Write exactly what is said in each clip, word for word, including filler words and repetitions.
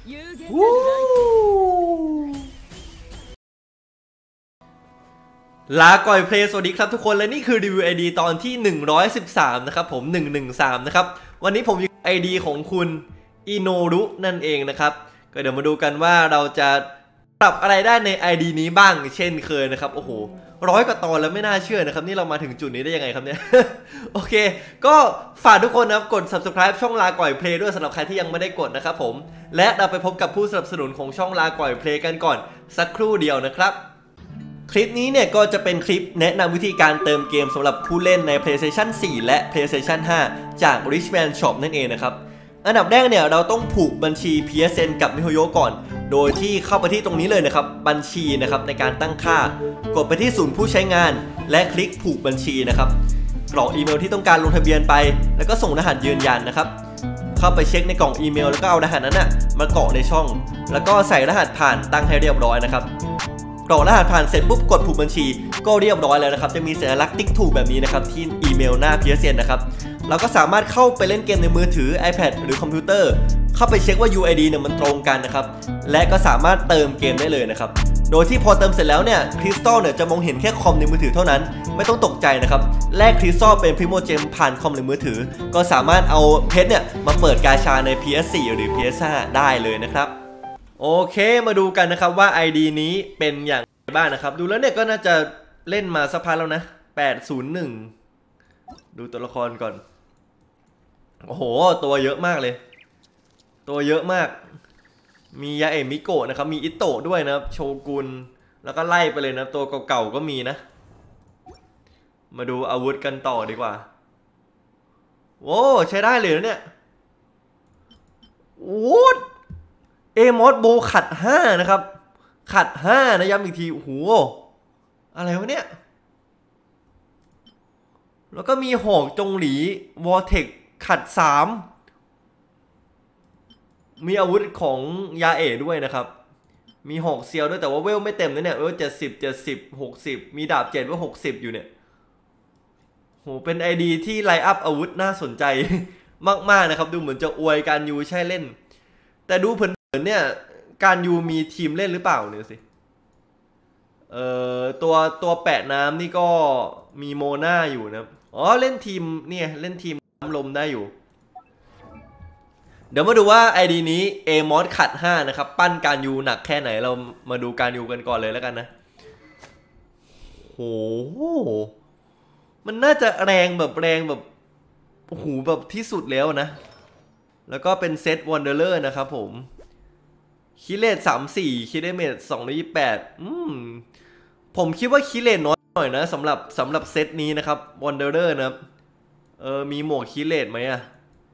ลาก่อยเพลย์สวัสดีครับทุกคนและนี่คือรีวิว ไอ ดี ตอนที่หนึ่งร้อยสิบสามนะครับผมหนึ่งหนึ่งสามนะครับวันนี้ผมอยู่ ไอ ดี ของคุณอิโนรุนั่นเองนะครับก็เดี๋ยวมาดูกันว่าเราจะปรับอะไรได้ใน ไอ ดี นี้บ้างเช่นเคยนะครับโอ้โหร้อยกว่าตอนแล้วไม่น่าเชื่อนะครับนี่เรามาถึงจุดนี้ได้ยังไงครับเนี่ย โอเคก็ฝากทุกคนนะครับกด ซับสไครบ์ ช่องลาก่อยเพลย์ด้วยสำหรับใครที่ยังไม่ได้กดนะครับผมและเราไปพบกับผู้สนับสนุนของช่องลาก่อยเพลย์กันก่อนสักครู่เดียวนะครับคลิปนี้เนี่ยก็จะเป็นคลิปแนะนำวิธีการเติมเกมสำหรับผู้เล่นใน เพลย์สเตชัน โฟร์ และ เพลย์สเตชัน ไฟว์ จาก Richman Shop นั่นเองนะครับอันดับแรกเนี่ยเราต้องผูกบัญชี พี เอส เอ็น กับ miHoYo ก่อนโดยที่เข้าไปที่ตรงนี้เลยนะครับบัญชีนะครับในการตั้งค่ากดไปที่ศูนย์ผู้ใช้งานและคลิกผูกบัญชีนะครับกรอกอีเมลที่ต้องการลงทะเบียนไปแล้วก็ส่งรหัสยืนยันนะครับเข้าไปเช็คในกล่องอีเมลแล้วก็เอารหัสนั้นนะมากรอกในช่องแล้วก็ใส่รหัสผ่านตั้งให้เรียบร้อยนะครับกรอกรหัสผ่านเสร็จปุ๊บกดผูกบัญชีก็เรียบร้อยแล้วนะครับจะมีสัญลักษณ์ติ๊กถูกแบบนี้นะครับที่อีเมลหน้า พี เอส เอ็น นะครับเราก็สามารถเข้าไปเล่นเกมในมือถือ iPad หรือคอมพิวเตอร์เข้าไปเช็คว่า ยู ไอ ดี เนี่ยมันตรงกันนะครับและก็สามารถเติมเกมได้เลยนะครับโดยที่พอเติมเสร็จแล้วเนี่ยคริสตัลเนี่ยจะมองเห็นแค่คอมในมือถือเท่านั้นไม่ต้องตกใจนะครับแลกคริสตัลเป็นพริโมเจมผ่านคอมหรือมือถือก็สามารถเอาเพชรเนี่ยมาเปิดกาชาใน พี เอส โฟร์ หรือ พี เอส ไฟว์ ได้เลยนะครับโอเคมาดูกันนะครับว่า ไอ ดี นี้เป็นอย่างไรบ้างนะครับดูแล้วเนี่ยก็น่าจะเล่นมาสักพักแล้วนะแปดศูนย์หนึ่งดูตัวละครก่อนโอ้โหตัวเยอะมากเลยตัวเยอะมากมียาเอะมิโกะนะครับมีอิโตะด้วยนะครับโชกุนแล้วก็ไล่ไปเลยนะตัวเก่าๆก็มีนะมาดูอาวุธกันต่อดีกว่าโอ้ใช้ได้เลยนะเนี่ยโอ้เอมอสโบขัดห้านะครับขัดห้านะย้ำอีกทีโอ้โหอะไรวะเนี่ยแล้วก็มีหอกจงหลีวอร์เทคขัดสามมีอาวุธของยาเอะด้วยนะครับมีหอกเซียวด้วยแต่ว่าเวลไม่เต็มนะเนี่ยเวลเจ็ดสิบเจ็ดสิบหกสิบมีดาบเจ็ดว่าหกสิบอยู่เนี่ยโหเป็น ไอ ดี ที่ไลน์อัพอาวุธน่าสนใจมากๆนะครับดูเหมือนจะอวยการยูใช่เล่นแต่ดูเผินๆเนี่ยการยูมีทีมเล่นหรือเปล่าเนี่ยสิเอ่อตัวตัวแปะน้ำนี่ก็มีโมนาอยู่นะอ๋อเล่นทีมเนี่ยเล่นทีมน้ำลมได้อยู่เดี๋ยวมาดูว่า ไอ ดี นี้ เอมอส ขัดห้านะครับปั้นการยูหนักแค่ไหนเรามาดูการยูกันก่อนเลยแล้วกันนะโหมันน่าจะแรงแบบแรงแบบโอ้โหแบบที่สุดแล้วนะแล้วก็เป็นเซตวันเดอร์เลอร์นะครับผมคิเลตสามสี่คิเลเมตสองร้อยยี่สิบแปดอืมผมคิดว่าคิเลตน้อยหน่อยนะสำหรับสำหรับเซตนี้นะครับวันเดอร์เลอร์นะครับเออมีหมวกคิเลตไหมอะ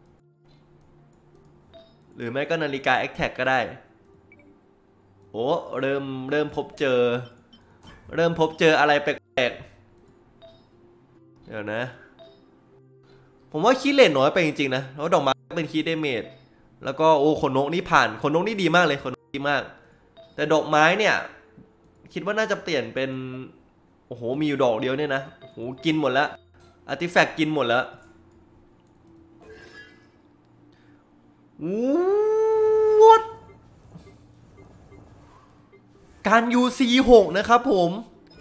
หรือไม่ก็นาฬิกาแอคแท็กก็ได้โอ้เริ่มเริ่มพบเจอเริ่มพบเจออะไรแปลกๆเดี๋ยวนะผมว่าคีเลนน้อยไปจริงๆนะแล้วดอกไม้เป็นคีเดเมจแล้วก็โอ้ขนนกนี่ผ่านขนนกนี่ดีมากเลยขนนกดีมากแต่ดอกไม้เนี่ยคิดว่าน่าจะเปลี่ยนเป็นโอ้โหมีอยู่ดอกเดียวเนี่ยนะโอ้โหกินหมดแล้วอาร์ติแฟกต์กินหมดแล้ววูดการ ยู ซี หก นะครับผม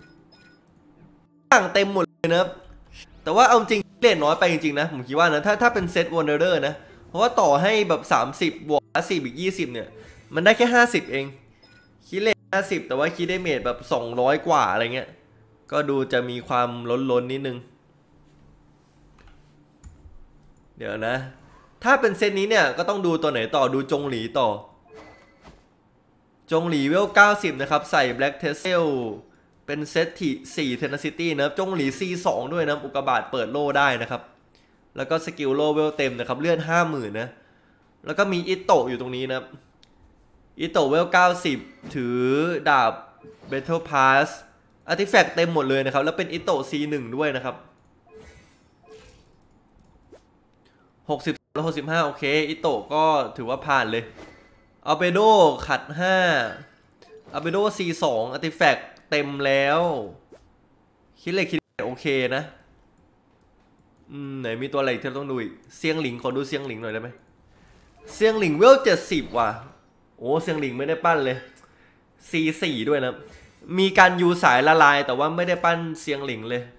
ต่างเต็มหมดเลยนะครับแต่ว่าเอาจริงเลนน้อยไปจริงๆนะผมคิดว่านะถ้าถ้าเป็นเซตวันเดอร์นะเพราะว่าต่อให้แบบสามสิบบวกสี่อีกยี่สิบเนี่ยมันได้แค่ห้าสิบเองคีเลนห้าสิบแต่ว่าคีได้เมจแบบสองร้อยกว่าอะไรเงี้ยก็ดูจะมีความล้นๆนิดนึงเดี๋ยวนะถ้าเป็นเซตนี้เนี่ยก็ต้องดูตัวไหนต่อดูจงหลีต่อจงหลีเวลเก้าสิบนะครับใส่แบล็กเทสเซลเป็นเซตที่สี่เทนนิสซิตี้นะครับจงหลี ซี สอง ด้วยนะอุกกาบาตเปิดโล่ได้นะครับแล้วก็สกิลโล่เวลเต็มนะครับเลื่อน ห้าหมื่น นะแล้วก็มีอิโตะอยู่ตรงนี้นะครับอิโตะเวลเก้าสิบถือดาบ Battle Pass อาร์ติแฟกต์เต็มหมดเลยนะครับแล้วเป็นอิโตะ ซี หนึ่ง ด้วยนะครับหกสิบแล้วหกสิบห้าโอเคอิโตะก็ถือว่าผ่านเลยอัลเบโดขัดห้าอัลเบโด ซี สอง อาร์ติแฟกต์เต็มแล้วคิดเลยคิดโอเคนะอืมไหนมีตัวอะไรที่เราต้องดูอีกเซียงหลิงขอดูเซียงหลิงหน่อยได้ไหมเซียงหลิงเวลเจ็ดสิบว่ะโอ้เซียงหลิงไม่ได้ปั้นเลย ซี สี่ ด้วยนะมีการยูสายละลายแต่ว่าไม่ได้ปั้นเซียงหลิงเลย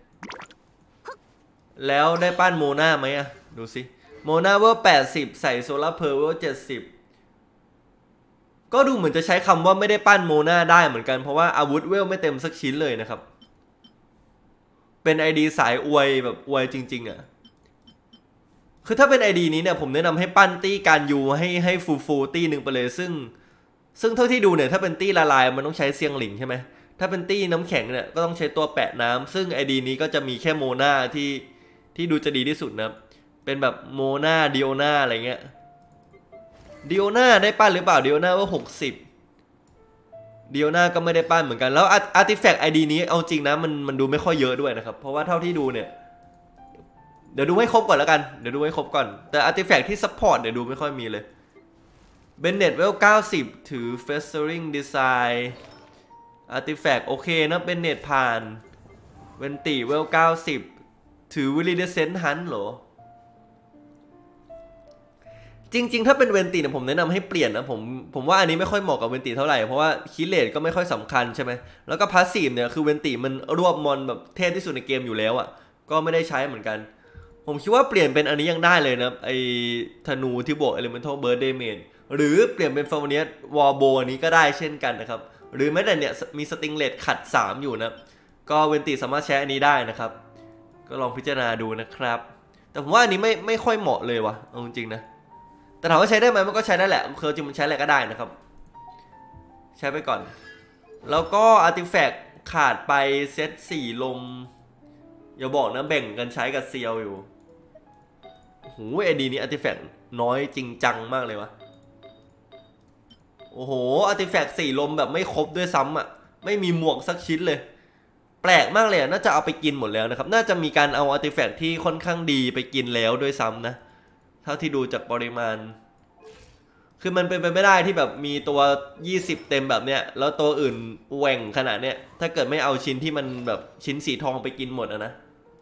แล้วได้ปั้นโมนาไหมอะดูสิโมนาเวอร์แปดสิบใส่โซลาร์เพอร์เวอร์เจ็ดสิบก็ดูเหมือนจะใช้คำว่าไม่ได้ปั้นโมนาได้เหมือนกันเพราะว่าอาวุธเวลไม่เต็มสักชิ้นเลยนะครับเป็น ไอ ดี สายอวยแบบอวยจริงๆอะคือถ้าเป็น ไอ ดี นี้เนี่ยผมแนะนำให้ปั้นตี้การยูให้ให้ฟูฟูตี้หนึ่งไปเลยซึ่งซึ่งเท่าที่ดูเนี่ยถ้าเป็นตี้ละลายมันต้องใช้เซียงหลิงใช่ไหมถ้าเป็นตี้น้ำแข็งเนี่ยก็ต้องใช้ตัวแปะน้ำซึ่ง ไอ ดี นี้ก็จะมีแค่โมนาที่ที่ดูจะดีที่สุดนะเป็นแบบโมนาดิโอนาอะไรเงี้ยดิโอนาได้ปั้นหรือเปล่าดิโอนาว่าหกสิบดิโอนาก็ไม่ได้ปั้นเหมือนกันแล้วอาร์ติแฟกต์ ไอ ดี นี้เอาจริงนะมันมันดูไม่ค่อยเยอะด้วยนะครับเพราะว่าเท่าที่ดูเนี่ยเดี๋ยวดูให้ครบก่อนแล้วกันเดี๋ยวดูให้ครบก่อนแต่อาร์ติแฟกต์ที่ซัพพอร์ตเดี๋ยวดูไม่ค่อยมีเลยเบนเน็ตเวลเก้าสิบถือเฟสเซอริงดีไซน์อาร์ติแฟกต์โอเคนะเบนเน็ตผ่านเวนติเวลเก้าสิบถือวิลลีเดเซนฮันเหรอจริงๆถ้าเป็นเวนติเนี่ยผมแนะนำให้เปลี่ยนนะผมผมว่าอันนี้ไม่ค่อยเหมาะกับเวนติเท่าไหร่เพราะว่าคิเลตก็ไม่ค่อยสำคัญใช่ไหมแล้วก็พาสซีฟเนี่ยคือเวนติมันรวบมอนแบบเทพที่สุดในเกมอยู่แล้วอ่ะก็ไม่ได้ใช้เหมือนกันผมคิดว่าเปลี่ยนเป็นอันนี้ยังได้เลยนะไอธนูที่บวก Elemental Burst Damage หรือเปลี่ยนเป็นฟอร์มเนียวอลโบอันนี้ก็ได้เช่นกันนะครับหรือแม้แต่เนี่ยมีสติงเลตขัดสามอยู่นะก็เวนติสามารถใช้อันนี้ได้นะครับก็ลองพิจารณาดูนะครับแต่ผมว่าอันนี้ไม่ไม่ค่อยเหมาะเลยวะเอาจริงๆนะแต่ถามว่าใช้ได้ไหมมันก็ใช้ได้แหละคือจริงมันใช้อะไรก็ได้นะครับใช้ไปก่อนแล้วก็อาร์ติแฟกต์ขาดไปเซตสี่ลมอย่าบอกนะแบ่งกันใช้กับเซียวอยู่โหไอดีนี้อาร์ติแฟกต์น้อยจริงจังมากเลยวะโอ้โหอาร์ติแฟกต์สี่ลมแบบไม่ครบด้วยซ้ำอ่ะไม่มีหมวกสักชิ้นเลยแปลกมากเลยน่าจะเอาไปกินหมดแล้วนะครับน่าจะมีการเอาอาร์ติแฟกต์ที่ค่อนข้างดีไปกินแล้วด้วยซ้ำนะเท่าที่ดูจากปริมาณคือมันเป็นไปไม่ได้ที่แบบมีตัวยี่สิบเต็มแบบเนี้ยแล้วตัวอื่นแหว่งขนาดเนี้ยถ้าเกิดไม่เอาชิ้นที่มันแบบชิ้นสีทองไปกินหมดอะนะ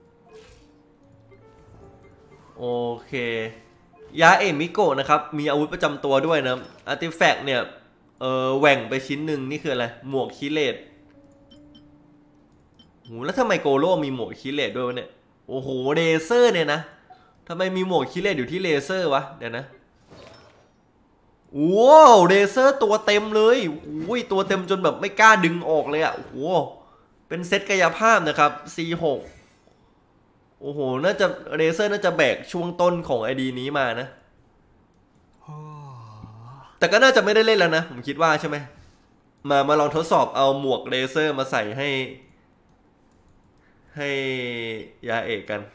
โอเคยาเอมิโกะนะครับมีอาวุธประจำตัวด้วยนะอาร์ติแฟกต์เนี่ยเออแหว่งไปชิ้นหนึ่งนี่คืออะไรหมวกคิเลตโหแล้วทำไมโกโร่มีหมวกคิเลตด้วยวะเนี่ยโอ้โหเลเซอร์เนี่ยนะทำไมมีหมวกคิเลตอยู่ที่เลเซอร์วะเดี๋ยวนะว้าวเลเซอร์ตัวเต็มเลยโอ้ยตัวเต็มจนแบบไม่กล้าดึงออกเลยอ่ะโอ้โหเป็นเซตกายภาพนะครับ ซี หก โอ้โหน่าจะเลเซอร์น่าจะแบกช่วงต้นของ ไอ ดี นี้มานะแต่ก็น่าจะไม่ได้เล่นแล้วนะผมคิดว่าใช่ไหมมามาลองทดสอบเอาหมวกเลเซอร์มาใส่ให้ให้ยาเอกกัน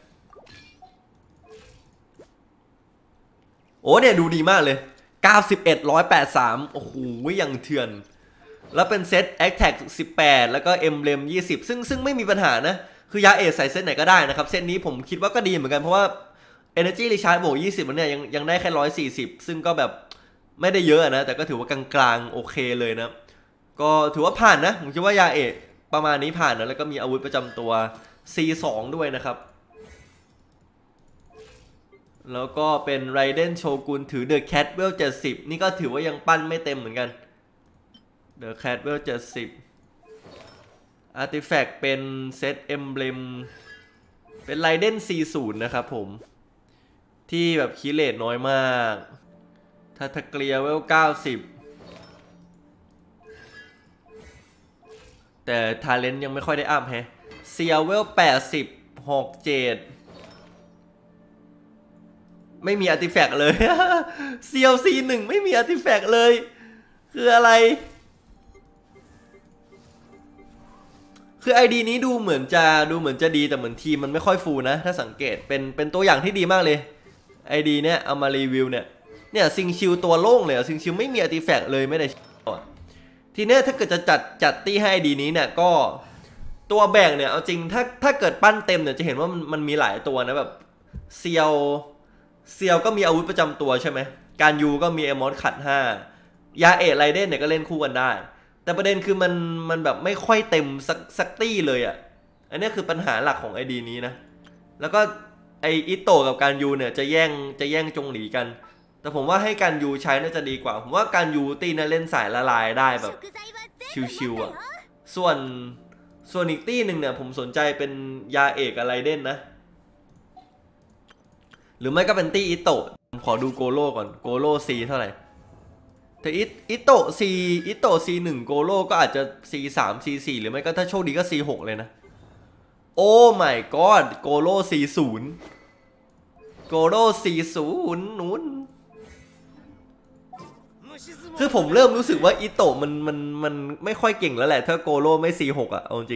โอ้เนี่ยดูดีมากเลยเก้าสิบเอ็ด หนึ่งร้อยแปดสิบสามโอ้โหยังเถื่อนแล้วเป็นเซต Attack สิบแปดแล้วก็ Emblem ยี่สิบซึ่งซึ่งไม่มีปัญหานะคือยาเอกใส่เซตไหนก็ได้นะครับเซตนี้ผมคิดว่าก็ดีเหมือนกันเพราะว่า Energy Recharge บวกยี่สิบมันเนี่ยยังยังได้แค่หนึ่งร้อยสี่สิบซึ่งก็แบบไม่ได้เยอะนะแต่ก็ถือว่ากลางๆโอเคเลยนะก็ถือว่าผ่านนะผมคิดว่ายาเอกประมาณนี้ผ่านนะแล้วก็มีอาวุธประจำตัว ซี สอง ด้วยนะครับแล้วก็เป็นไรเดนโชกุนถือเดอะแคทเวลเจ็ดสิบนี่ก็ถือว่ายังปั้นไม่เต็มเหมือนกันเดอะแคทเวลเจ็ดสิบอาร์ติแฟกต์เป็นเซตเอมเบลมเป็นไรเดน ซี ศูนย์ นะครับผมที่แบบคิเลตน้อยมากทัตเกลียเวลเก้าสิบแต่ทาเลนต์ยังไม่ค่อยได้อัพแฮะเซียเวลแปดสิบ หก เจ็ดไม่มีอาร์ติแฟกต์เลย ซี แอล ซี หนึ่งไม่มีอาร์ติแฟกต์เลยคืออะไรคือ ไอ ดี นี้ดูเหมือนจะดูเหมือนจะดีแต่เหมือนทีมมันไม่ค่อยฟูนะถ้าสังเกตเป็นเป็นตัวอย่างที่ดีมากเลย ไอ ดี เนี่ยเอามารีวิวเนี่ยเนี่ยซิงชิวตัวโล่งเลยซิงชิวไม่มีอาร์ติแฟกต์เลยไม่ได้ทีเนี้ยถ้าเกิดจะจัดจัดตี้ให้ ไอ ดี นี้เนี่ยก็ตัวแบ่งเนี่ยเอาจริงถ้าถ้าเกิดปั้นเต็มเนี่ยจะเห็นว่ามันมันมีหลายตัวนะแบบเซียวเซียวก็มีอาวุธประจำตัวใช่ไหมการยูก็มีเอมอสขัดห้ายาเอะไรเดนเนี่ยก็เล่นคู่กันได้แต่ประเด็นคือมันมันแบบไม่ค่อยเต็มสักสักตี้เลยอ่ะอันนี้คือปัญหาหลักของ ไอ ดี นี้นะแล้วก็ไออิโตะกับการยูเนี่ยจะแย่งจะแย่งจงหลีกันแต่ผมว่าให้การยูใช้น่าจะดีกว่าผมว่าการยูตีน่าเล่นสายละลายได้แบบชิวๆอ่ะส่วนส่วนอีกตีหนึ่งเนี่ยผมสนใจเป็นยาเอกอะไรเด่นนะหรือไม่ก็เป็นตีอิโตะผมขอดูโกโร่ก่อนโกโร่ซีเท่าไหร่แต่อิโตะซีอิโตะซีหนึ่งโกโร่ก็อาจจะซีสามซีสี่หรือไม่ก็ถ้าโชคดีก็ซีหกเลยนะโอ้ my god โกโร่ซีศูนย์โกโร่ซีศูนย์นู้นคือผมเริ่มรู้สึกว่าอิโตะมันมันมันไม่ค่อยเก่งแล้วแหละถ้าโกโร่ไม่ซีหกอะเอาจริง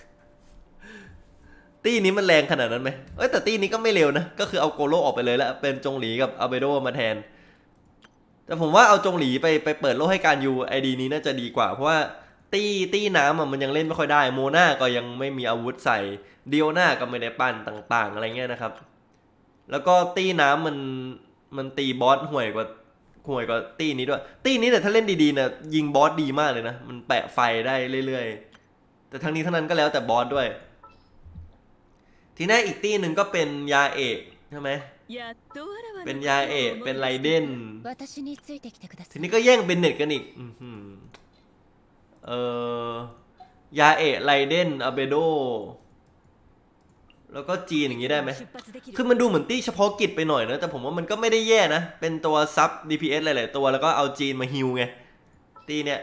ตี้นี้มันแรงขนาดนั้นไหมเอ้ยแต่ตี้นี้ก็ไม่เร็วนะก็คือเอาโกโร่ออกไปเลยแล้วเป็นจงหลีกับอาเบโดมาแทนแต่ผมว่าเอาจงหลีไปไปเปิดโลกให้การยูไอดีนี้น่าจะดีกว่าเพราะว่าตี้ตี้น้ำอ่ะมันยังเล่นไม่ค่อยได้โมนาก็ยังไม่มีอาวุธใส่เดียวนาก็ไม่ได้ปั้นต่างๆอะไรเงี้ยนะครับแล้วก็ตี้น้ำมันมันตีบอสห่วยกว่าห่วยกว่าตี้นี้ด้วยตี้นี้แต่ถ้าเล่นดีๆเนี่ยยิงบอสดีมากเลยนะมันแปะไฟได้เรื่อยๆแต่ทั้งนี้ทั้งนั้นก็แล้วแต่บอสด้วยทีนี้อีกตี้หนึ่งก็เป็นยาเอกใช่ไหมเป็นยาเอกเป็นไรเดนทีนี้ก็แย่งเบนเน็ตกันอีกเออยาเอกไรเดนอาเบโดแล้วก็จีนอย่างนี้ได้ไหมคือมันดูเหมือนตี้เฉพาะกิจไปหน่อยนะแต่ผมว่ามันก็ไม่ได้แย่นะเป็นตัวซับ ดี พี เอส หลายๆตัวแล้วก็เอาจีนมาฮิวไงตีเนี่ย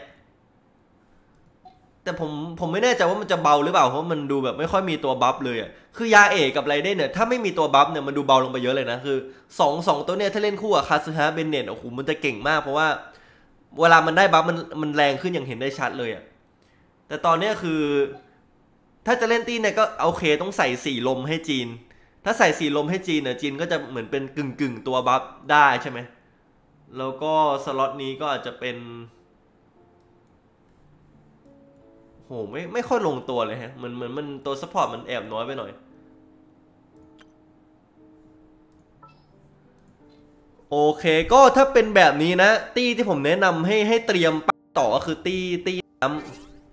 แต่ผมผมไม่แน่ใจว่ามันจะเบาหรือเปล่าเพราะมันดูแบบไม่ค่อยมีตัวบัฟเลยอ่ะคือยาเอกกับไรเดนเนี่ยถ้าไม่มีตัวบัฟเนี่ยมันดูเบาลงไปเยอะเลยนะคือสองสองตัวเนี่ยถ้าเล่นคู่กับคาซึฮะเบนเน็ตโอ้โหมันจะเก่งมากเพราะว่าเวลามันได้บัฟมันมันแรงขึ้นอย่างเห็นได้ชัดเลยอ่ะแต่ตอนนี้คือถ้าจะเล่นตีเนี่ยก็โอเคต้องใส่สี่ลมให้จีนถ้าใส่สี่ลมให้จีนเนี่ยจีนก็จะเหมือนเป็นกึ่งกึ่งตัวบัฟได้ใช่ไหมแล้วก็สล็อตนี้ก็อาจจะเป็นโหไม่ไม่ค่อยลงตัวเลยฮะเหมือนเหมือนมันตัวซัพพอร์ตมันแอบน้อยไปหน่อยโอเคก็ถ้าเป็นแบบนี้นะตี้ที่ผมแนะนำให้ให้เตรียมต่อก็คือตี้ตี้น้ำ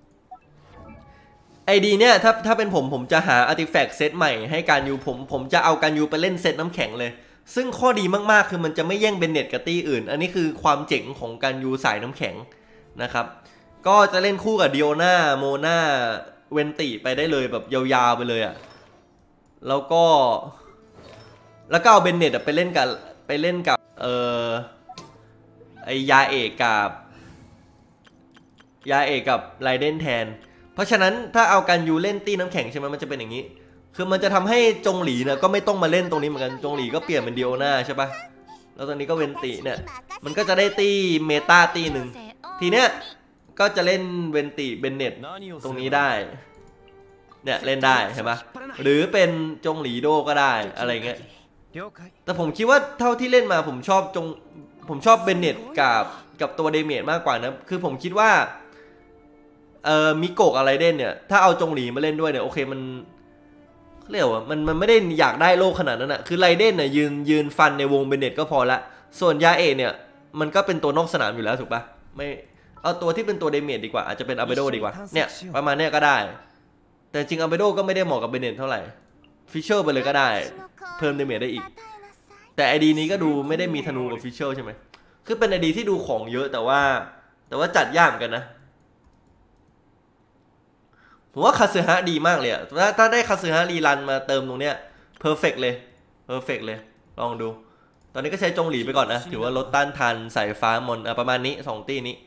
ไอดีเนี่ยถ้าถ้าเป็นผมผมจะหาอาร์ติแฟกต์เซตใหม่ให้การยูผมผมจะเอาการยูไปเล่นเซตน้ำแข็งเลยซึ่งข้อดีมากๆคือมันจะไม่แย่งเบนเน็ตกับตี้อื่นอันนี้คือความเจ๋งของการยูสายน้ำแข็งนะครับก็จะเล่นคู่กับดิโอนาโมนาเวนติไปได้เลยแบบยาวๆไปเลยอ่ะแล้วก็แล้วก็เอาเบนเน็ตไปเล่นกับไปเล่นกับเออไอยาเอกกับยาเอกกับไรเดนแทนเพราะฉะนั้นถ้าเอาการยูเล่นตีน้ำแข็งใช่ไหมมันจะเป็นอย่างนี้คือมันจะทำให้จงหลีเนี่ยก็ไม่ต้องมาเล่นตรงนี้เหมือนกันจงหลีก็เปลี่ยนเป็นดิโอนาใช่ปะแล้วตอนนี้ก็เวนติเนี่ยมันก็จะได้ตีเมตาตีหนึ่งทีเนี้ยก็จะเล่นเวนติเบนเน็ตตรงนี้ได้เนี่ยเล่นได้ใช่ปะหรือเป็นจงหลีโดก็ได้อะไรเงี้ยแต่ผมคิดว่าเท่าที่เล่นมาผมชอบจงผมชอบเบนเน็ตกับกับตัวเดเมจมากกว่านะคือผมคิดว่าเอ่อมิโกะอะไรเด่นเนี่ยถ้าเอาจงหลีมาเล่นด้วยเนี่ยโอเคมันเรียกว่ามันมันไม่ได้อยากได้โลขนาดนั้นอะคือไรเด่นเนี่ยยืนยืนฟันในวงเบนเน็ตก็พอละส่วนยาเอเนี่ยมันก็เป็นตัวนอกสนามอยู่แล้วถูกปะไม่เอาตัวที่เป็นตัวเดเมจดีกว่าอาจจะเป็นอาเบโดดีกว่าเนี่ยประมาณเนี้ยก็ได้แต่จริงอาเบโดก็ไม่ได้เหมาะกับเบนเน็ตเท่าไหร่ฟิชเชอร์ไปเลยก็ได้เพิ่มเดเมจได้อีกแต่ไอดีนี้ก็ดูไม่ได้มีธนูกับฟิชเชอร์ใช่ไหมคือเป็นไอดีที่ดูของเยอะแต่ว่าแต่ว่าจัดยากเหมือนกันนะผมว่าคาซึฮะดีมากเลยอะถ้าถ้าได้คาซึฮะรีรันมาเติมตรงเนี้ยเพอร์เฟกเลยเพอร์เฟกเลยลองดูตอนนี้ก็ใช้จงหลีไปก่อนนะถือว่าลดต้านทานสายฟ้ามอนประมาณนี้สองตีนี้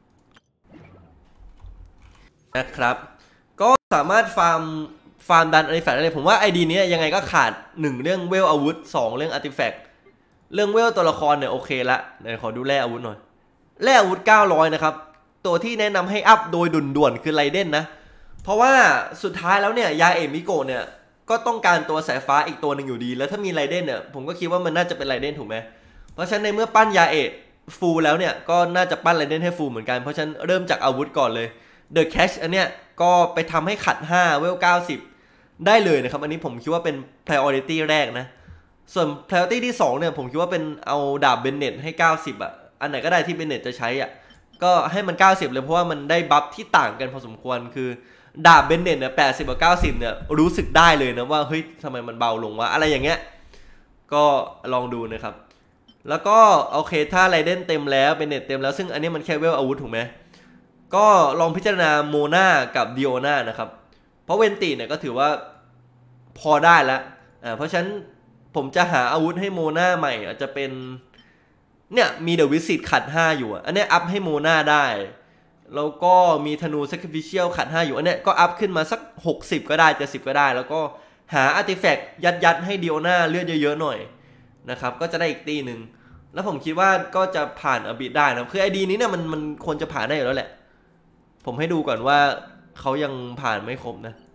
นะครับก็สามารถฟาร์มฟาร์มดันอาร์ติแฟกต์ได้เลยผมว่าไอดีนี้ยังไงก็ขาดหนึ่งเรื่องเวลอาวุธสองเรื่องอาร์ติแฟกต์เรื่องเวลตัวละครเนี่ยโอเคละเดี๋ยวขอดูแร่อาวุธหน่อยแร่อาวุธเก้าร้อยนะครับตัวที่แนะนำให้อัพโดยด่วนๆคือไรเดนนะเพราะว่าสุดท้ายแล้วเนี่ยยาเอมิโกะเนี่ยก็ต้องการตัวสายฟ้าอีกตัวหนึ่งอยู่ดีแล้วถ้ามีไรเดนเนี่ยผมก็คิดว่ามันน่าจะเป็นไรเดนถูกไหมเพราะฉะนั้นในเมื่อปั้นยาเอฟูลแล้วเนี่ยก็น่าจะปั้นไรเดนให้ฟูลเหมือนกันเพราะฉะนั้นเริ่มจากอาวุธก่อนเลย The Cash อันเนี้ยก็ไปทำให้ขัดห้าเวลเก้าสิบได้เลยนะครับอันนี้ผมคิดว่าเป็น priority แรกนะส่วน priority ที่สองเนี่ยผมคิดว่าเป็นเอาดาบเบนเน็ตให้เก้าสิบอ่ะอันไหนก็ได้ที่เบนเน็ตจะใช้อ่ะก็ให้มันเก้าสิบเลยเพราะว่ามันได้บัฟที่ต่างกันพอสมควรคือดาบเบนเน็ตเนี่ยแปดสิบกับเก้าสิบเนี่ยรู้สึกได้เลยนะว่าเฮ้ยทำไมมันเบาลงวะอะไรอย่างเงี้ยก็ลองดูนะครับแล้วก็โอเคถ้าไรเดนเต็มแล้วเป็นเน็ตเต็มแล้วซึ่งอันนี้มันแค่เวลอาวุธถูกไหมก็ลองพิจารณาโมนากับดิโอนานะครับเพราะเวนติเนี่ยก็ถือว่าพอได้แล้วอ่าเพราะฉะนั้นผมจะหาอาวุธให้โมนาใหม่อาจจะเป็นเนี่ยมีเดอะวิสิตขัดห้าอยู่อันนี้อัพให้โมนาได้แล้วก็มีธนู Sacrificial ขัดห้าอยู่อันนี้ก็อัพขึ้นมาสักหกสิบก็ได้เจ็ดสิบก็ได้แล้วก็หาอาร์ติแฟกต์ยัดยัดให้ดิโอนาเลือดเยอะๆหน่อยนะครับก็จะได้อีกตีหนึ่งแล้วผมคิดว่าก็จะผ่านอบิดได้นะคือไอดีนี้เนี่ยมันมันควรจะผ่านได้อยู่แล้วแหละผมให้ดูก่อนว่าเขายังผ่านไม่ครบนะ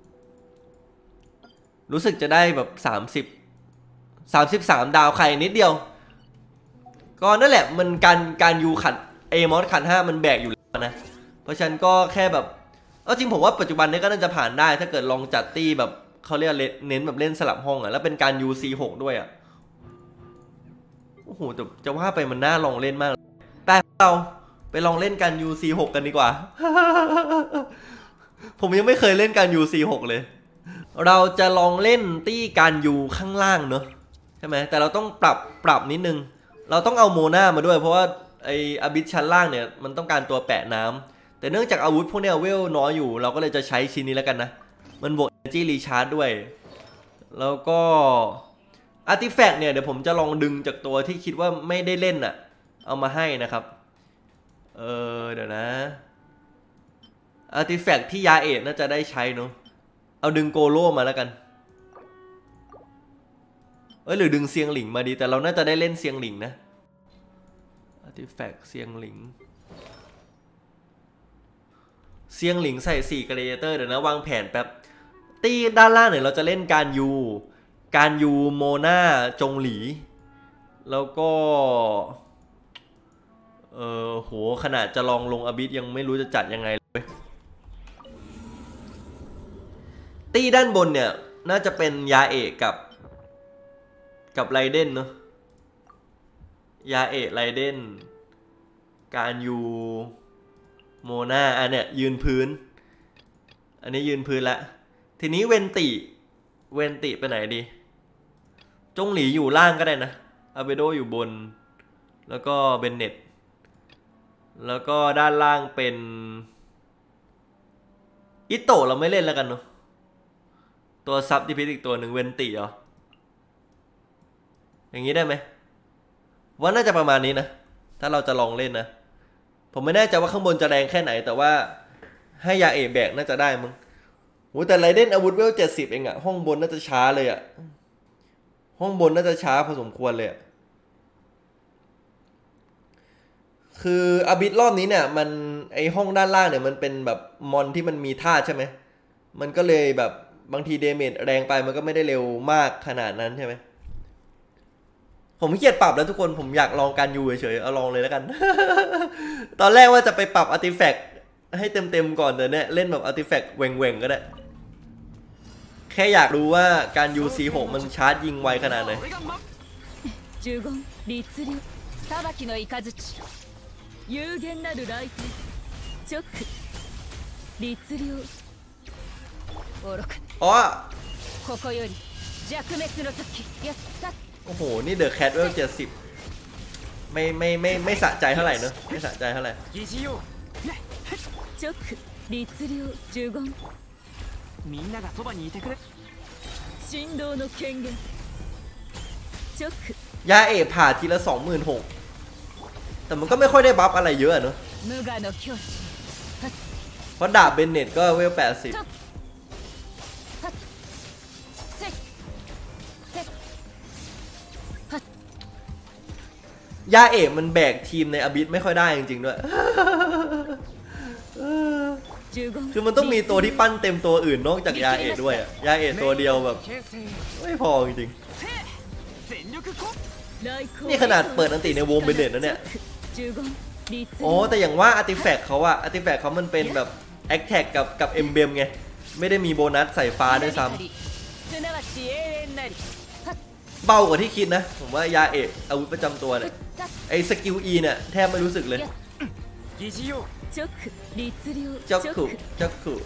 รู้สึกจะได้แบบสามสิบ สามสิบสามดาวใครนิดเดียวก็นั่นแหละมันการการยูขัดเอมอสขัดห้ามันแบกอยู่แล้วนะเพราะฉะนั้นก็แค่แบบเออจริงผมว่าปัจจุบันนี้ก็น่าจะผ่านได้ถ้าเกิดลองจัดตีแบบเขาเรียกเน้นแบบเล่นสลับห้องอ่ะแล้วเป็นการ ยู ซี หก ด้วยอ่ะโอ้โหแต่จะว่าไปมันน่าลองเล่นมากแต่เราไปลองเล่นกัน ยู ซี หก กันดีกว่า ผมยังไม่เคยเล่นการ ยู ซี หก เลยเราจะลองเล่นตี้การยูข้างล่างเนอะใช่ไหมแต่เราต้องปรับปรับนิดนึงเราต้องเอาโมนามาด้วยเพราะว่าไออบิชชั้นล่างเนี่ยมันต้องการตัวแปะน้ำแต่เนื่องจากอาวุธพวกนี้เวลน้อยอยู่เราก็เลยจะใช้ชิ้นนี้แล้วกันนะมันบวก Energy Recharge ด้วยแล้วก็อาร์ติแฟกต์เนี่ยเดี๋ยวผมจะลองดึงจากตัวที่คิดว่าไม่ได้เล่นอ่ะเอามาให้นะครับเออเดี๋ยวนะอาร์ติแฟกต์ที่ยาเอะน่าจะได้ใช้เนาะเอาดึงโกโร่มาแล้วกันเอ้ยหรือดึงเซียงหลิงมาดีแต่เราน่าจะได้เล่นเซียงหลิงนะอาร์ติแฟกต์เซียงหลิงเซียงหลิงใส่สี่กราดิเอเตอร์เดี๋ยวนะวางแผนแป๊บตีด้านล่างเนี่ยเราจะเล่นการยูการยูโมนาจงหลีแล้วก็เออโหขนาดจะลองลงอบิสยังไม่รู้จะจัดยังไงเลยตีด้านบนเนี่ยน่าจะเป็นยาเอะกับกับไรเดนเนาะยาเอะไรเดนการยูโมนาอันเนี้ยยืนพื้นอันนี้ยืนพื้นละทีนี้เวนติเวนติไปไหนดีจงหลีอยู่ล่างก็ได้นะอาเบโดอยู่บนแล้วก็เบนเน็ตแล้วก็ด้านล่างเป็นอิโตะเราไม่เล่นแล้วกันเนาะตัวซับดิพิษอีกตัวหนึ่งเวนติเหรออย่างนี้ได้ไหมว่าน่าจะประมาณนี้นะถ้าเราจะลองเล่นนะผมไม่แน่ใจว่าข้างบนจะแรงแค่ไหนแต่ว่าให้ยาเอะแบกน่าจะได้มึงโหแต่ไรเดนอาวุธเวลเจ็ดสิบเองอะห้องบนน่าจะช้าเลยอะห้องบนน่าจะช้าพอสมควรเลยอะคืออาบิดรอบนี้เนี่ยมันไอห้องด้านล่างเนี่ยมันเป็นแบบมอนที่มันมีท่าใช่ไหมมันก็เลยแบบบางทีเดเมจแรงไปมันก็ไม่ได้เร็วมากขนาดนั้นใช่ไหมผมขี้เกียจปรับแล้วทุกคนผมอยากลองการยูเฉยๆเอาลองเลยแล้วกัน ตอนแรกว่าจะไปปรับอาร์ติแฟกต์ให้เต็มๆก่อนแต่เนี่ยเล่นแบบอาร์ติแฟกต์แหว่งๆก็ได้แค่อยากรู้ว่าการ ยู ซี หก มันชาร์จยิงไวขนาดไหนอ๋อโอ้โหนี่เดอะแคทเวลเจ็ดสิบไม่ไม่ไม่ไม่สะใจเท่าไหร่เนอะไม่สะใจเท่าไหร่ยาเอะผ่าทีละสองหมื่นหกแต่มันก็ไม่ค่อยได้บัฟอะไรเยอะเนอะเพราะดาบเบนเน็ตก็เวลแปดสิบยาเอะมันแบกทีมในอบิสไม่ค่อยได้จริงๆด้วยคือมันต้องมีตัวที่ปั้นเต็มตัวอื่นนอกจากยาเอะด้วยยาเอะตัวเดียวแบบไม่พอจริงๆนี่ขนาดเปิดอันติในวงเบนเน็ตนะเนี่ยโอ้แต่อย่างว่าอาร์ติแฟกต์เขาอะอาร์ติแฟกต์เขามันเป็นแบบแอคแท็กกับกับเอ็มเบมไงไม่ได้มีโบนัสใส่ฟ้าด้วยซ้ำเบากว่าที่คิดนะผมว่ายาเอะอาวุธประจำตัวเนี่ยไอสกิล E เนี่ยแทบไม่รู้สึกเลยจ็อกคุจ็อกคุ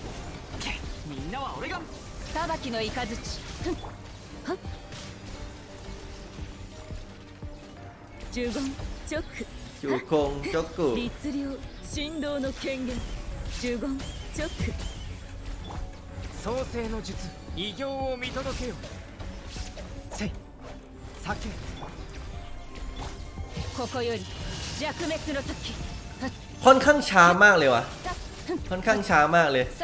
呪言チョックจูคงจกกุ律令神道の権限呪言チョック創世の術異形を見届けよせい酒ここより弱滅の時ค่อนข้างช้ามากเลยว่ะค่อนข้างช้ามากเลย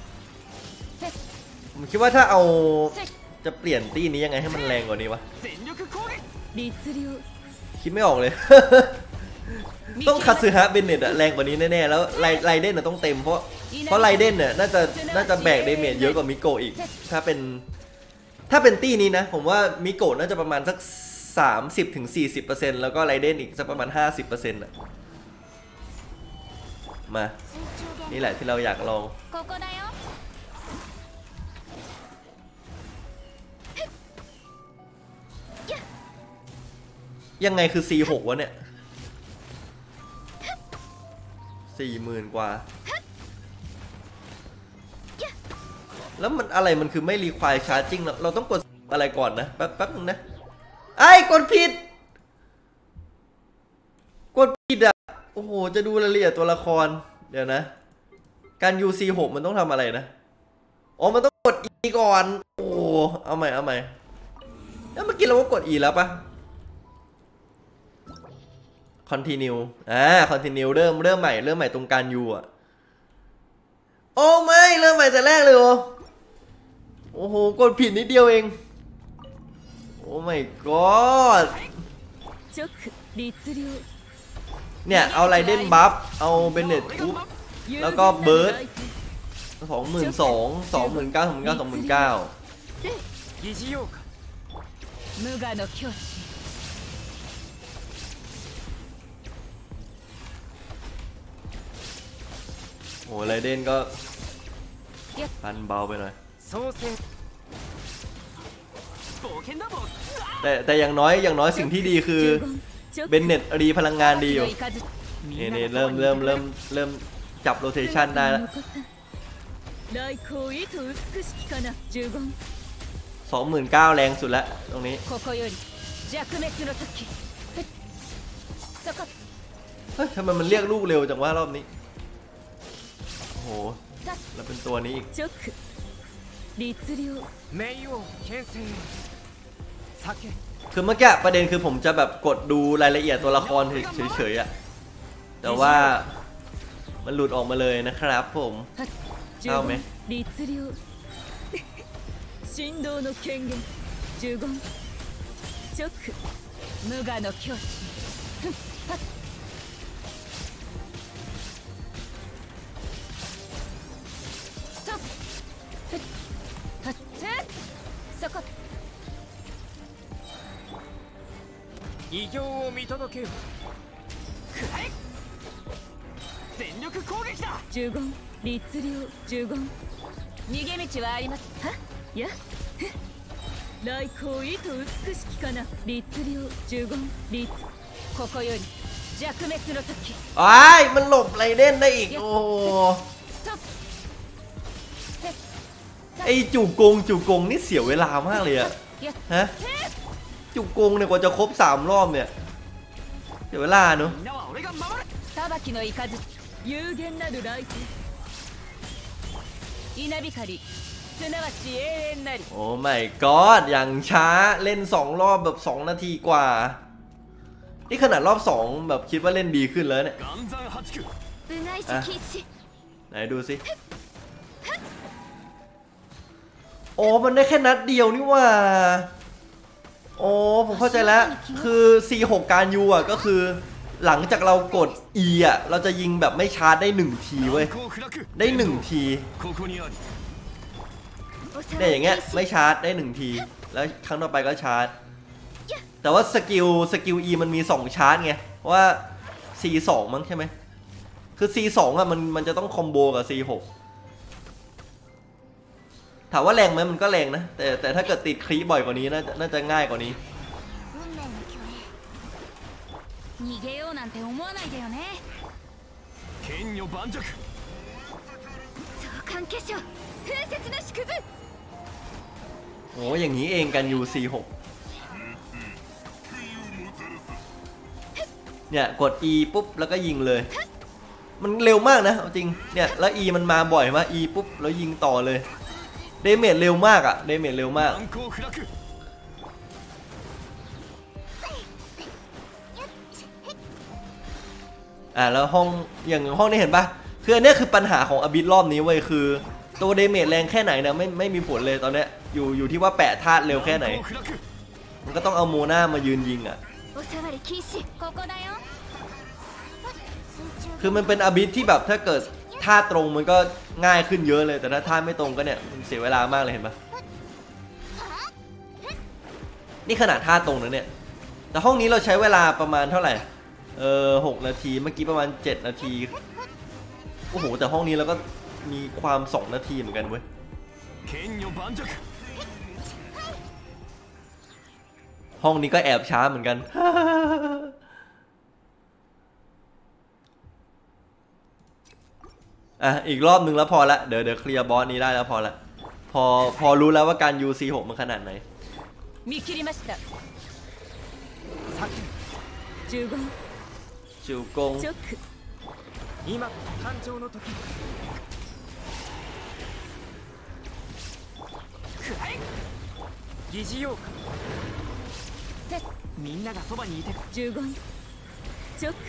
ผมคิดว่าถ้าเอาจะเปลี่ยนตี้นี้ยังไงให้มันแรงกว่านี้วะคิดไม่ออกเลย ต้องคาซึฮะเบนเน็ตอะแรงกว่านี้แน่ๆแล้วไลไลเดนอะต้องเต็มเพราะเพราะไลเดนเนี่ยน่าจะน่าจะแบกเดเมจเยอะกว่ามิโกะอีกถ้าเป็นถ้าเป็นตี้นี้นะผมว่ามิโกะน่าจะประมาณสัก สามสิบถึงสี่สิบเปอร์เซ็นต์ แล้วก็ไลเดนอีกสักประมาณ ห้าสิบเปอร์เซ็นต์ อะมานี่แหละที่เราอยากลองยังไงคือ ซี หก วะเนี่ย สี่หมื่น กว่าแล้วมันอะไรมันคือไม่รีควายชาร์จิ่งเราต้องกดอะไรก่อนนะแป๊บแป๊บนึงนะไอ้กดผิดกดผิดอ่ะโอ้โหจะดูรายละเอียดตัวละครเดี๋ยวนะการ ยู ซี หก มันต้องทำอะไรนะอ๋อมันต้องกด E ก่อนโอ้เอาใหม่เอาใหม่แล้วเมื่อกี้เราก็กด E แล้วปะ continue อ่า continue เริ่มเริ่มใหม่เริ่มใหม่ตรงการ U อ่ะโอ้ไม่เริ่มใหม่แต่แรกเลยเหรอโอ้โหกดผิดนิดเดียวเองโอ้ my god เนี่ยเอาไรเดนบัฟเอาเบนเน็ตทุบแล้วก็เบิร์ดสองหมื่นสองสองหมื่นเก้าสองหมื่นเก้าสองหมื่นเก้าโอ้ไรเดนก็พันเบาไปหน่อยแต่แต่อย่างน้อยอย่างน้อยสิ่งที่ดีคือเบนเน็ตรีพลังงานดีอยู่นี่นี่เริ่มเริ่มเริ่มเริ่มจับโรเทชันได้แล้วสองหมื่นเก้าแรงสุดแล้วตรงนี้เฮ้ยทำไมมันเรียกลูกเร็วจังว่ารอบนี้โอ้โหแล้วเป็นตัวนี้อีกคือเมื่อกี้ประเด็นคือผมจะแบบกดดูรายละเอียดตัวละครเฉยๆอะแต่ว่ามันหลุดออกมาเลยนะครับผมเอาไหม異形を見届けよ全力攻撃だ呪言律令呪言逃げ道はありますはいや来光意図美しきかな律令呪言律ここより弱滅の時ไอ้มันหลบไรเด่นได้อีกโอ้ไอจู่กงจู่กงนี่เสียเวลามากเลยอะฮะจู่กงเนี่ยกว่าจะครบสามรอบเนี่ยเสียเวลาเนอะ有限なる来光稲光すなわち永遠なりโอ้ my god อย่างช้าเล่นสองรอบแบบสองนาทีกว่านี่ขนาดรอบสองแบบคิดว่าเล่นดีขึ้นแล้วเนี่ยอ่ะไหนดูสิโอ้มันได้แค่นัดเดียวนี่ว่าโอ้ผมเข้าใจแล้วคือ ซี หก การ U อ่ะก็คือหลังจากเรากด E อ่ะเราจะยิงแบบไม่ชาร์จได้หนึ่งทีเว้ยได้หนึ่งทีเนี่ยอย่างเงี้ยไม่ชาร์จได้หนึ่งทีแล้วครั้งต่อไปก็ชาร์จแต่ว่าสกิลสกิล E มันมีสองชาร์จไงเพราะว่า ซี สอง มั้งใช่ไหมคือ ซี สอง อ่ะมันมันจะต้องคอมโบกับ ซี หก ถามว่าแรงไหมมันก็แรงนะแต่แต่ถ้าเกิดติดคลีบ่อยกว่านี้น่าจะน่าจะง่ายกว่านี้逃げようなんて思わないでよね剣女盤石相関結晶風雪の縮図โอ้อย่างนี้เองกัน ยู ซี หกเนี่ยกด E ปุ๊บแล้วก็ยิงเลยมันเร็วมากนะจริงเนี่ยแล้ว E มันมาบ่อยมาก E ปุ๊บแล้วยิงต่อเลยเดเมจเร็วมากอะเดเมจเร็วมากอ่ะแล้วห้องอย่างห้องนี้เห็นปะคืออันนี้คือปัญหาของอบิสรอบนี้เว้ยคือตัวเดเมจแรงแค่ไหนนะไม่ไม่มีผลเลยตอนเนี้ยอยู่อยู่ที่ว่าแปะธาตุเร็วแค่ไหนมันก็ต้องเอาโมนามายืนยิงอ่ะคือมันเป็นอบิสที่แบบถ้าเกิดธาตุตรงมันก็ง่ายขึ้นเยอะเลยแต่ถ้าธาตุไม่ตรงก็เนี่ยมันเสียเวลามากเลยเห็นปะนี่ขนาดธาตุตรงนะเนี่ยแต่ห้องนี้เราใช้เวลาประมาณเท่าไหร่เออหกนาทีเมื่อกี้ประมาณเจ็ดนาทีโอ้โหแต่ห้องนี้เราก็มีความสองนาทีเหมือนกันเว้ยห้องนี้ก็แอบช้าเหมือนกันอ่ะอีกรอบหนึ่งแล้วพอละเดี๋ยวเดี๋ยวเคลียร์บอสนี้ได้แล้วพอละพอพอรู้แล้วว่าการ ยู ซี หก มันขนาดไหนจิวกง疑似妖怪みんながそばにいて十言チョック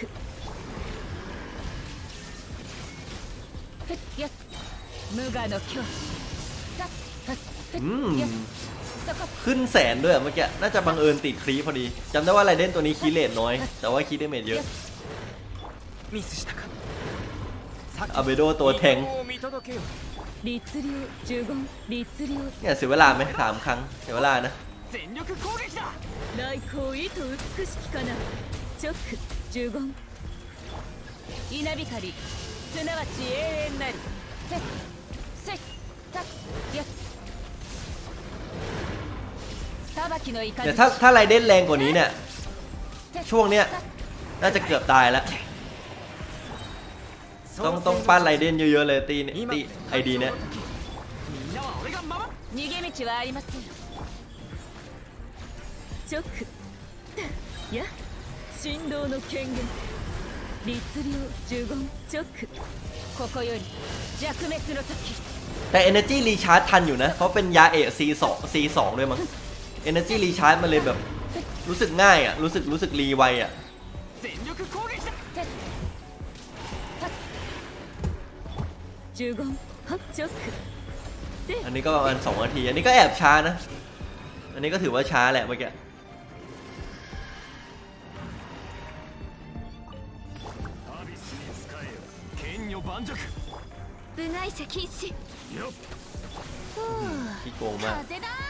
無我の境อืมขึ้นแสนด้วยเมื่อกี้น่าจะบังเอิญติดครีพอดีจำได้ว่าไรเด่นตัวนี้คีเลตน้อยแต่ว่าคีได้เมจเยอะอาเบโดตัวแทงเนี่ยเสียเวลาไหมสามครั้งเสียเวลานะเนี่ยถ้าถ้าไรเด่นแรงกว่านี้เนี่ยช่วงเนี้ยน่าจะเกือบตายแล้วต้องต้องปั้นไรเด่นเยอะๆเลยตีเนี่ยตีไอดีเนี่ยแต่ Energy Recharge ทันอยู่นะเพราะเป็นยาเอะ ซี สอง ซี สอง ด้วยมั้ง Energy Recharge มันเลยแบบรู้สึกง่ายอ่ะรู้สึกรู้สึกรีไวอ่ะอันนี้ก็ประมาณสองนาทีอันนี้ก็แอบช้านะอันนี้ก็ถือว่าช้าแหละเมื่อกี้พี่โกงมาก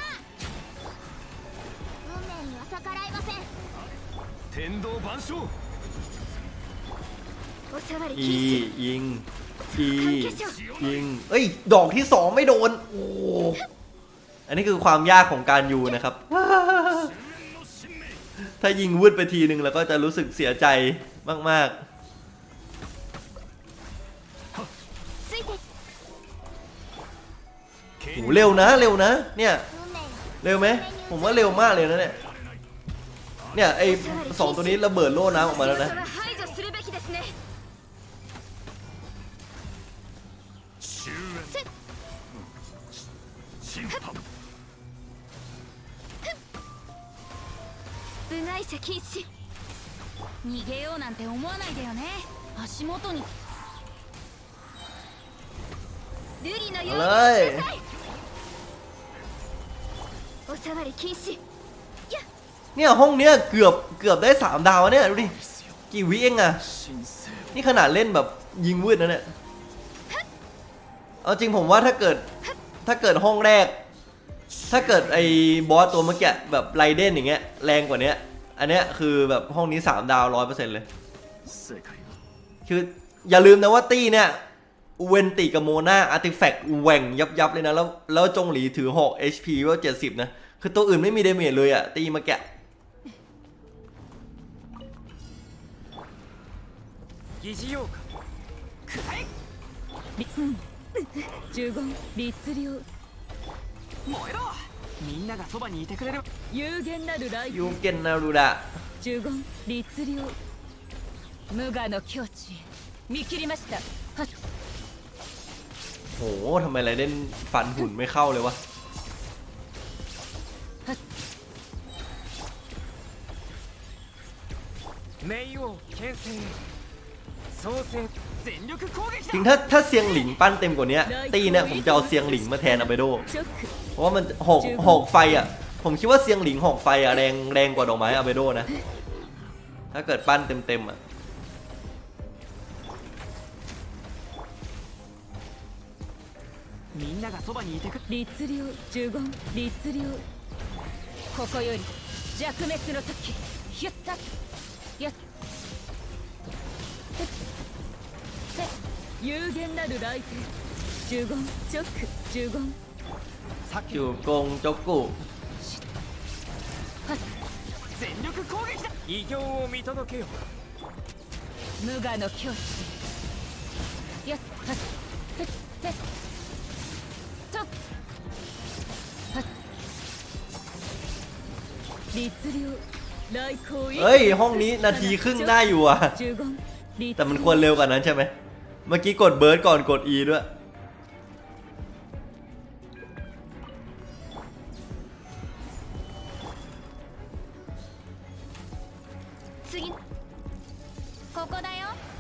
อียิงอียิงเอ้ยดอกที่สองไม่โดนโอ้อันนี้คือความยากของการยูนะครับถ้ายิงวืดไปทีนึงแล้วก็จะรู้สึกเสียใจมากๆโหเร็วนะเร็วนะเนี่ยเร็วไหมผมว่าเร็วมากเลยนะเนี่ยเนี่ยไอสองตัวนี้ระเบิดโล่น้ำออกมาแล้วนะ逃げようなんて思わないでよね足元に瑠璃のようにおさわり禁止เนี่ยห้องเนี้ยเกือบเกือบได้สามดาวเนี่ยดูดิกี่วิเองอะนี่ขนาดเล่นแบบยิงวืดนะเนี่ยเอาจริงผมว่าถ้าเกิดถ้าเกิดห้องแรกถ้าเกิดไอ้บอสตัวเมื่อกี้แบบไรเดนอย่างเงี้ยแรงกว่านี้อันเนี้ยคือแบบห้องนี้สามดาวร้อยเปอร์เซ็นต์เลยคืออย่าลืมนะว่าตี้เนี่ยเวนติกับโมนาอาร์ติแฟกต์แหว่งยับยับเลยนะแล้วแล้วจงหลีถือหก เอช พี ว่าเจ็ดสิบนะคือตัวอื่นไม่มีเดเมจเลยอะตีมาแกะみんながそばにいてくれる有限なるライ有限なるラ十言律令無我の境地へ見切りましたはっโหทำไมไรเล่นฟันหุ่นไม่เข้าเลยวะ冥王牽制へ創世全力攻撃จริงだถ้าถ้าเซียงหลิงปั้นเต็มกว่านี้ตีเนี่ยผมจะเอาเซียงหลิงมาแทนอาเบโดショックเพราะว่ามันหอกหอกไฟอ่ะผมคิดว่าเซียงหลิงหอกไฟอ่ะแรงแรงกว่าดอกไม้อาเบโดนะถ้าเกิดปั้นเต็มเต็มอ่ะみんながそばにいてく律令呪言律令ここより弱滅の時ヒュッタやっ有限なる来帝呪言チョック呪言さっきจูกงจกกุ全力攻撃だ偉業を見届けよ無我の境地やっはっふってとっはっ律令来光เอ้ยห้องนี้นาทีครึ่งได้อยู่อ่ะ呪言律แต่มันควรเร็วกว่านั้นใช่ไหมเมื่อกี้กดเบิร์ดก่อนกด E ด้วย次ここだよ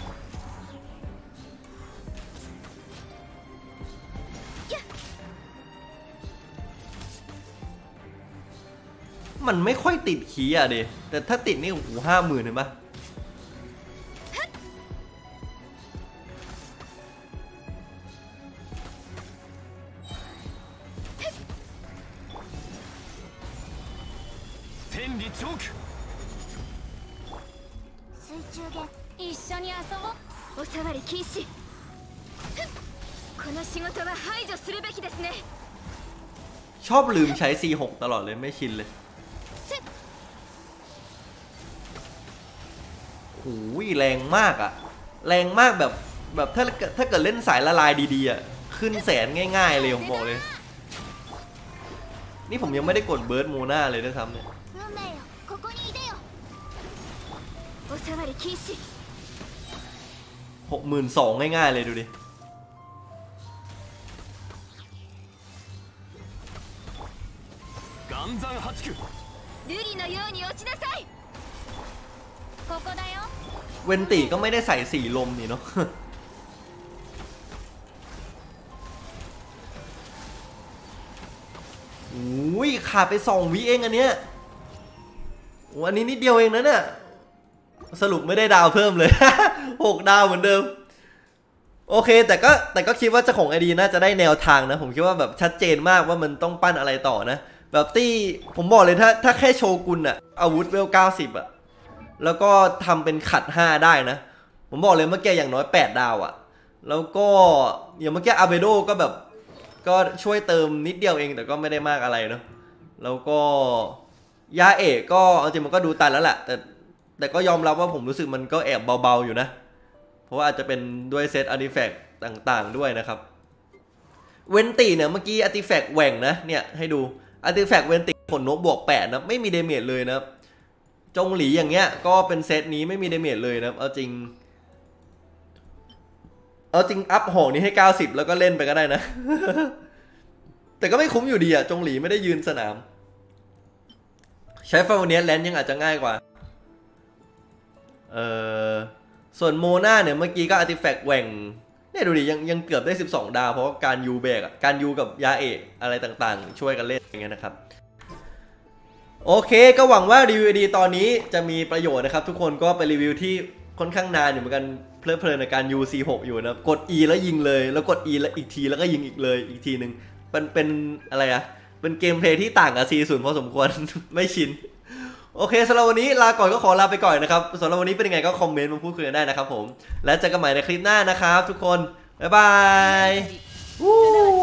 มันไม่ค่อยติดขีอ่ะดิแต่ถ้าติดนี่โอ้โหห้าหมื่นเห็นปะ天理チョーク水中で一緒に遊ぼうおさわり禁止この仕事は排除するべきですねชอบลืมใช้ ซี หก ตลอดเลยไม่ชินเลยโอ้ยแรงมากอะแรงมากแบบแบบถ้าถ้าเกิดเล่นสายละลายดีๆอะขึ้นแสนง่ายๆเลยผมบอกเลยนี่ผมยังไม่ได้กดเบิร์ดโมนาเลยด้วยซ้ำเนี่ย運命よここにいでよおさわり禁止หกหมื่นสองง่ายๆเลยดูดิ岩山八九瑠璃のように落ちなさいここだよเวนติก็ไม่ได้ใส่สีลมนี่เนาะ อุ้ยขาดไปสองวิเองอันเนี้ยวันนี้นิดเดียวเองนะเนี่ยสรุปไม่ได้ดาวเพิ่มเลย หกดาวเหมือนเดิมโอเคแต่ก็แต่ก็คิดว่าเจ้าของไอดีน่าจะได้แนวทางนะผมคิดว่าแบบชัดเจนมากว่ามันต้องปั้นอะไรต่อนะแบบตี้ผมบอกเลยถ้าถ้าแค่โชกุนอะอาวุธเวลเก้าสิบอะแล้วก็ทำเป็นขัดห้าได้นะผมบอกเลยเมื่อกี้อย่างน้อยแปดดาวอะแล้วก็อย่างเมื่อกี้อาเบโดก็แบบก็ช่วยเติมนิดเดียวเองแต่ก็ไม่ได้มากอะไรเนาะแล้วก็ยาเอกก็จริงมันก็ดูตันแล้วแหละแต่แต่ก็ยอมรับว่าผมรู้สึกมันก็แอบเบาๆอยู่นะเพราะว่าอาจจะเป็นด้วยเซตอาร์ติแฟกต์ต่างๆด้วยนะครับเวนติเนี่ยเมื่อกี้อาร์ติแฟกต์แหว่งนะเนี่ยให้ดูอาร์ติแฟกต์เวนติผลนกบวกแปดนะไม่มีเดเมจเลยนะจงหลีอย่างเงี้ยก็เป็นเซตนี้ไม่มีเดเมจเลยนะเอาจริงเอาจริงอัพหอกนี้ให้เก้าสิบแล้วก็เล่นไปก็ได้นะ แต่ก็ไม่คุ้มอยู่ดีอะจงหลีไม่ได้ยืนสนามใช้ฟาวเนียแลนด์ยังอาจจะง่ายกว่าเออส่วนโมนาเนี่ยเมื่อกี้ก็อาร์ติแฟกต์แหว่งเนี่ยดูดิยังยังเกือบได้สิบสองดาวเพราะการยูเบรกอะการยูกับยาเอะอะไรต่างๆช่วยกันเล่นอย่างเงี้ยนะครับโอเคก็หวังว่ารีวิวดีตอนนี้จะมีประโยชน์นะครับทุกคนก็เป็นรีวิวที่ค่อนข้างนานอยู่เหมือนกันเพลิดเพลินในการ ยู ซี หก อยู่นะกด E แล้วยิงเลยแล้วกด E แล้วอีกทีแล้วก็ยิงอีกเลยอีกทีหนึ่งเป็นเป็นอะไรอะเป็นเกมเพลย์ที่ต่างกับ ซี ศูนย์ พอสมควร ไม่ชินโอเคสำหรับวันนี้ลาก่อนก็ขอลาไปก่อนนะครับสำหรับวันนี้เป็นยังไงก็คอมเมนต์มาพูดคุยกันได้นะครับผมและเจอกันใหม่ในคลิปหน้านะครับทุกคนบ๊ายบาย